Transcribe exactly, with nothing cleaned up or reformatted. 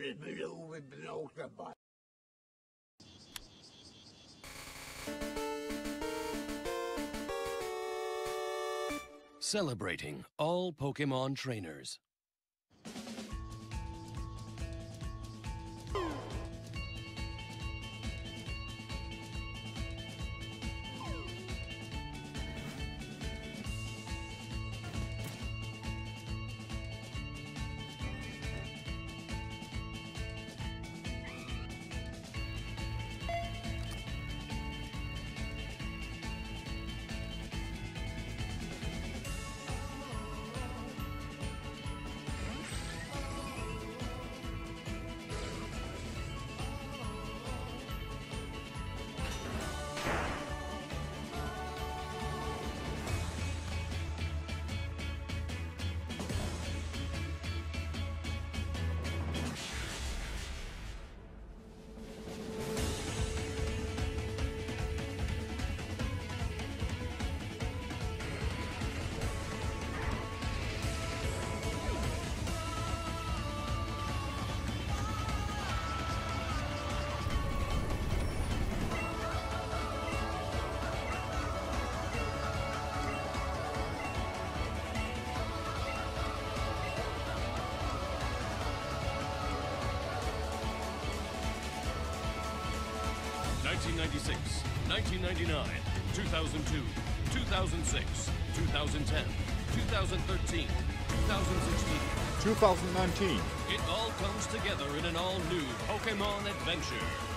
Celebrating all Pokemon trainers. nineteen ninety-six, nineteen ninety-nine, two thousand two, two thousand six, two thousand ten, two thousand thirteen, two thousand sixteen. two thousand nineteen. It all comes together in an all-new Pokemon adventure.